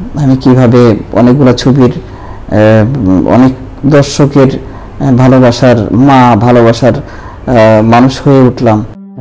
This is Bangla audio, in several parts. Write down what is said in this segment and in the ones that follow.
আমি কিভাবে অনেকগুলো ছবির অনেক দর্শকের ভালোবাসার মা, ভালোবাসার মানুষ হয়ে উঠলাম।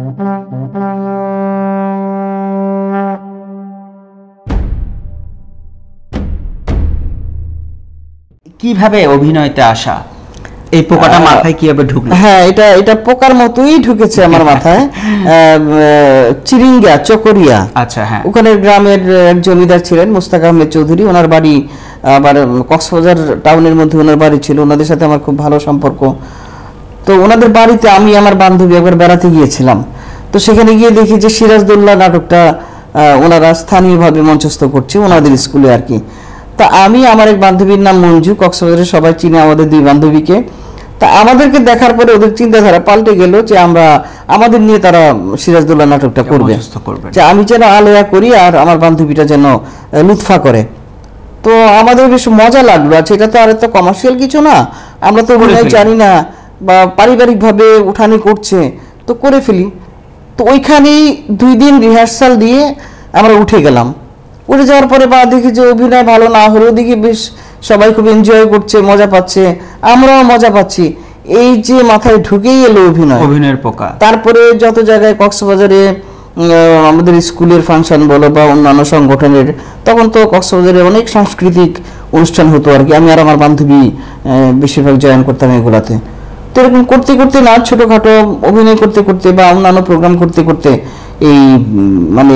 কিভাবে অভিনয়তে আসা, এই পোকাটা মাথায় কিভাবে ঢুকলো? হ্যাঁ, এটা পোকার মতোই ঢুকেছে আমার মাথায়। চিরিঙ্গা চকরিয়া, আচ্ছা হ্যাঁ, ওখানে গ্রামের এক জমিদার ছিলেন মুস্তাক আহমেদ চৌধুরী, ওনার বাড়ি আবার কক্সবাজার টাউনের মধ্যে ওনার বাড়ি ছিল। ওনাদের সাথে আমার খুব ভালো সম্পর্ক। তো ওনাদের বাড়িতে আমি আমার বান্ধবী একবার বেড়াতে গিয়েছিলাম। তো সেখানে গিয়ে দেখি যে সিরাজদৌল্লা নাটকটা ওনারা স্থানীয়ভাবে মঞ্চস্থ করছে ওনাদের স্কুলে আর কি। তা আমি, আমার এক বান্ধবীর নাম মঞ্জু, কক্সবাজারে সবাই চিনে আমাদের দুই বান্ধবীকে। তা আমাদেরকে দেখার পরে ওদের চিন্তাধারা পাল্টে গেল যে আমাদের নিয়ে তারা সিরাজদৌল্লা নাটকটা করবে, যে আমি যেন আলেয়া করি আর আমার বান্ধবীটা যেন লুৎফা করে। তো আমাদের বেশ মজা লাগলো। আচ্ছা, এটা তো আর এত কমার্শিয়াল কিছু না, আমরা তো অভিনয় জানি না বা পারিবারিকভাবে উঠানি করছে, তো করে ফেলি। তো ওইখানেই 2 দিন রিহার্সাল দিয়ে আমরা উঠে গেলাম। উঠে যাওয়ার পরে বা দেখি যে অভিনয় ভালো না হলেও দেখি বেশ সবাই খুব এনজয় করছে, মজা পাচ্ছে, আমরাও মজা পাচ্ছি। এই যে মাথায় ঢুকেই এলো অভিনয়ের পোকা। তারপরে যত জায়গায় কক্সবাজারে আমাদের স্কুলের ফাংশন বলো বা অন্যান্য সংগঠনের, তখন তো কক্সবাজারে অনেক সাংস্কৃতিক অনুষ্ঠান হতো আর কি। আমি আর আমার বান্ধবী বেশিরভাগ জয়েন করতাম এগুলাতে। তো এরকম করতে করতে না, ছোটখাটো অভিনয় করতে করতে বা অন্যান্য প্রোগ্রাম করতে করতে এই মানে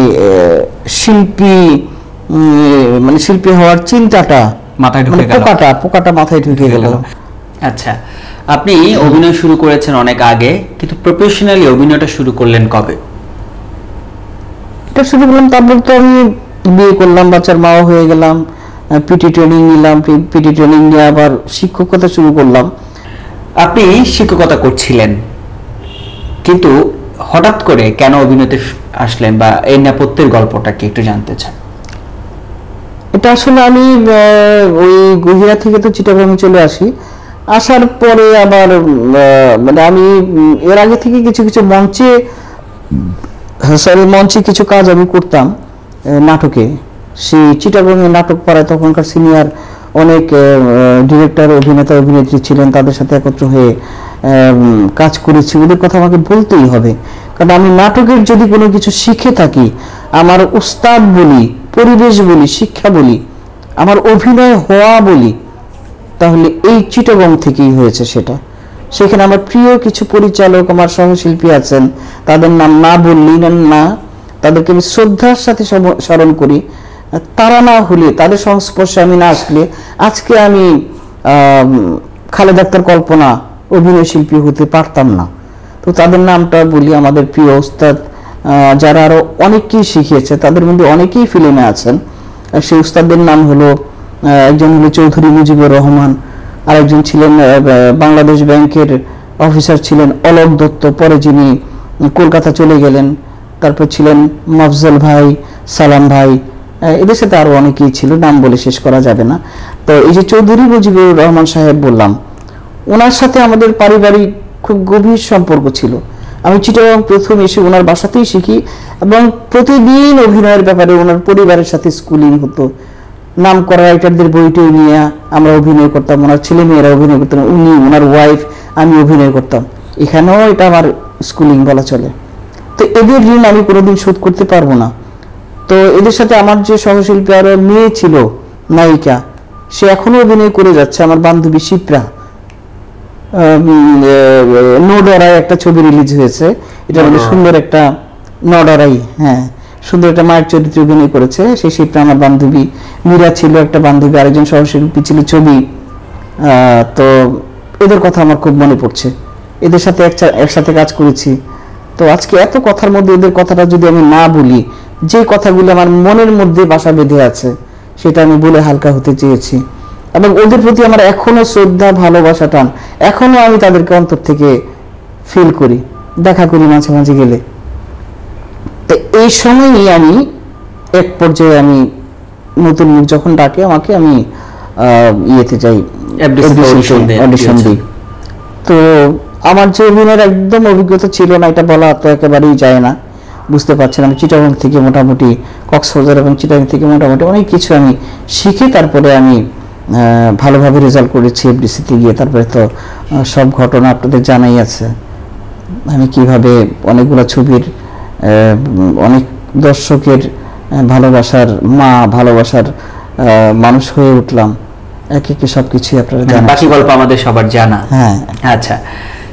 শিল্পী হওয়ার চিন্তাটা মাথায় ঢুকে গেল, পোকাটা মাথায় ঢুকে গেল। আচ্ছা, আপনি অভিনয় শুরু করেছেন অনেক আগে, কিন্তু প্রফেশনালি অভিনয়টা শুরু করলেন কবে? এটা শুরু করলাম, তারপর তো আমি বিয়ে করলাম, বাচ্চার মাও হয়ে গেলাম, পিটি ট্রেনিং নিলাম, পিটি ট্রেনিং নিয়ে আবার শিক্ষকতা শুরু করলাম। আপনি শিক্ষকতা করছিলেন, কিন্তু হঠাৎ করে কেন অভিনয়তে আসলেন বা এই নেপথ্যের গল্পটা কি একটু জানতে চান? এটা আসলে আমি ওই গহিরা থেকে তো চিটাগাংয়ে চলে আসি। আসার পরে আবার মানে আমি এর আগে থেকে কিছু কিছু মঞ্চে কিছু কাজ আমি করতাম নাটকে। সেই চিটাগাংয়ে নাটক পাড়ায় তখনকার সিনিয়র অনেক ডিরেক্টর, অভিনেতা, অভিনেত্রী ছিলেন, তাদের সাথে একত্র হয়ে কাজ করেছি। ওদের কথা আমাকে বলতেই হবে, কারণ আমি নাটকের যদি কোনো কিছু শিখে থাকি, আমার উস্তাদ বলি, পরিবেশ বলি, শিক্ষা বলি, আমার অভিনয় হওয়া বলি, তাহলে এই চিটাগং থেকেই হয়েছে। সেখানে আমার প্রিয় কিছু পরিচালক, আমার সহশিল্পী আছেন, তাদের নাম না বললেই না, তাদেরকে আমি শ্রদ্ধার সাথে স্মরণ করি। তারা না হলে, তাদের সংস্পর্শে আমি না আসলে আজকে আমি খালেদা আক্তার কল্পনা অভিনয় শিল্পী হতে পারতাম না। তো তাদের নামটা বলি, আমাদের প্রিয় উস্তাদ যারা আরো অনেকেই শিখিয়েছে, তাদের মধ্যে অনেকেই ফিল্মে আছেন। সেই উস্তাদদের নাম হলো, একজন হলো চৌধুরী মুজিবুর রহমান, আরেকজন ছিলেন বাংলাদেশ ব্যাংকের অফিসার ছিলেন অলোক দত্ত, পরে যিনি কলকাতা চলে গেলেন। তারপর ছিলেন মফজল ভাই, সালাম ভাই, এদের সাথে আরো অনেকেই ছিল, নাম বলে শেষ করা যাবে না। তো এই যে চৌধুরী মুজিবুর রহমান সাহেব বললাম, ওনার সাথে আমাদের পারিবারিক খুব গভীর সম্পর্ক ছিল। আমি চিটাগাং প্রথম এসে ওনার বাসাতেই শিখি এবং প্রতিদিন অভিনয়ের ব্যাপারে ওনার পরিবারের সাথে স্কুলিং হতো। নাম করা রাইটারদের বইটই নিয়ে আমরা অভিনয় করতাম, ওনার ছেলে মেয়েরা অভিনয় করতাম, উনি, ওনার ওয়াইফ, আমি অভিনয় করতাম। এখানেও এটা আমার স্কুলিং বলা চলে। তো এদের ঋণ আমি কোনোদিন শোধ করতে পারবো না। তো এদের সাথে আমার যে সহশিল্পী আরো মেয়ে ছিল, নায়িকা, সে এখনো অভিনয় করে যাচ্ছে, আমার বান্ধবী শিপ্রা। নডরাই একটা ছবি রিলিজ হয়েছে, এটা মানে সুন্দর একটা নডরাই, হ্যাঁ, সুন্দর একটা মায়ের চরিত্রে অভিনয় করেছে। সেই শিপ্রা আমার বান্ধবী। মীরা ছিল একটা বান্ধবী, আরেকজন সহশিল্পী ছিল ছবি। তো এদের কথা আমার খুব মনে পড়ছে, এদের সাথে একসাথে কাজ করেছি। তো আজকে এত কথার মধ্যে এদের কথাটা যদি আমি না বলি, যে কথাগুলো আমার মনের মধ্যে বাসা বেঁধে আছে, সেটা আমি বলে হালকা হতে চেয়েছি। এবং ওদের প্রতি আমার এখনো শ্রদ্ধা, ভালোবাসা, টান এখনো আমি তাদেরকে অন্তর থেকে ফিল করি, দেখা করি মাঝে মাঝে গেলে। তো এই সময়ই আমি এক পর্যায়ে আমি নতুন মুখ যখন ডাকে আমাকে, আমি ইয়েতে যাই, অডিশন দিই। তো আমার যে অভিনয়ের একদম অভিজ্ঞতা ছিল না, এটা বলা তো একেবারেই যায় না। বুঝতে পারছেন আমি চিটাগং থেকে মোটামুটি কক্সবাজার এবং চিটাগং থেকে মোটামুটি অনেক কিছু আমি শিখে তারপরে আমি ভালোভাবে রেজাল্ট করেছি এফডিসিতে গিয়ে। তারপরে তো সব ঘটনা আপনাদের জানাই আছে, আমি কিভাবে অনেকগুলো ছবির অনেক দর্শকের ভালোবাসার ভালোবাসার মানুষ হয়ে উঠলাম, একে একে সবকিছুই আপনারা জানেন। বাকি গল্প আমাদের সবার জানা। হ্যাঁ আচ্ছা,